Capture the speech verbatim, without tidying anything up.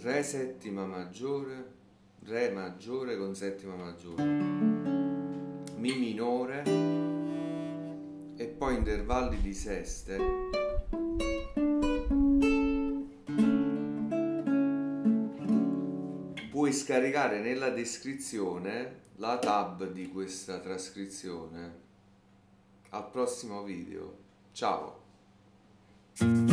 Re settima maggiore, Re maggiore con settima maggiore, Mi minore e poi intervalli di seste. Puoi scaricare nella descrizione la tab di questa trascrizione. Al prossimo video, ciao!